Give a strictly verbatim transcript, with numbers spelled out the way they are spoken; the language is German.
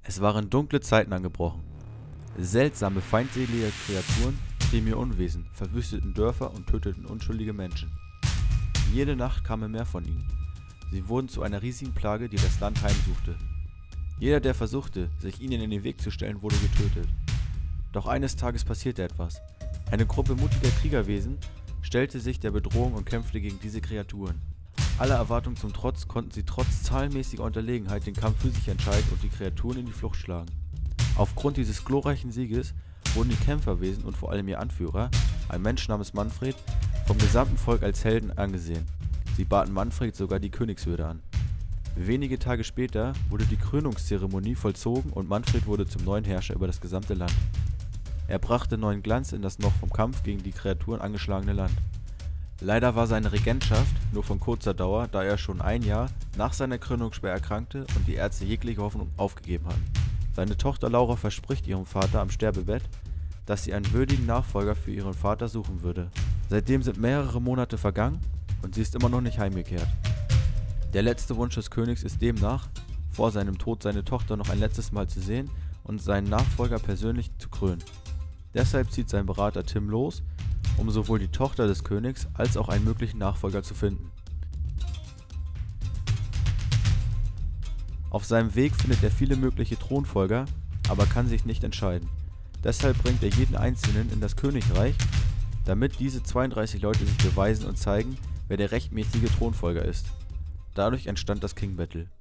Es waren dunkle Zeiten angebrochen. Seltsame, feindselige Kreaturen trieben ihr Unwesen, verwüsteten Dörfer und töteten unschuldige Menschen. Jede Nacht kamen mehr von ihnen. Sie wurden zu einer riesigen Plage, die das Land heimsuchte. Jeder, der versuchte, sich ihnen in den Weg zu stellen, wurde getötet. Doch eines Tages passierte etwas. Eine Gruppe mutiger Kriegerwesen stellte sich der Bedrohung und kämpfte gegen diese Kreaturen. Aller Erwartungen zum Trotz konnten sie trotz zahlenmäßiger Unterlegenheit den Kampf für sich entscheiden und die Kreaturen in die Flucht schlagen. Aufgrund dieses glorreichen Sieges wurden die Kämpferwesen und vor allem ihr Anführer, ein Mensch namens Manfred, vom gesamten Volk als Helden angesehen. Sie baten Manfred sogar die Königswürde an. Wenige Tage später wurde die Krönungszeremonie vollzogen und Manfred wurde zum neuen Herrscher über das gesamte Land. Er brachte neuen Glanz in das noch vom Kampf gegen die Kreaturen angeschlagene Land. Leider war seine Regentschaft nur von kurzer Dauer, da er schon ein Jahr nach seiner Krönung schwer erkrankte und die Ärzte jegliche Hoffnung aufgegeben hatten. Seine Tochter Laura verspricht ihrem Vater am Sterbebett, dass sie einen würdigen Nachfolger für ihren Vater suchen würde. Seitdem sind mehrere Monate vergangen und sie ist immer noch nicht heimgekehrt. Der letzte Wunsch des Königs ist demnach, vor seinem Tod seine Tochter noch ein letztes Mal zu sehen und seinen Nachfolger persönlich zu krönen. Deshalb zieht sein Berater Tim los, um sowohl die Tochter des Königs als auch einen möglichen Nachfolger zu finden. Auf seinem Weg findet er viele mögliche Thronfolger, aber kann sich nicht entscheiden. Deshalb bringt er jeden Einzelnen in das Königreich, damit diese zweiunddreißig Leute sich beweisen und zeigen, wer der rechtmäßige Thronfolger ist. Dadurch entstand das King Battle.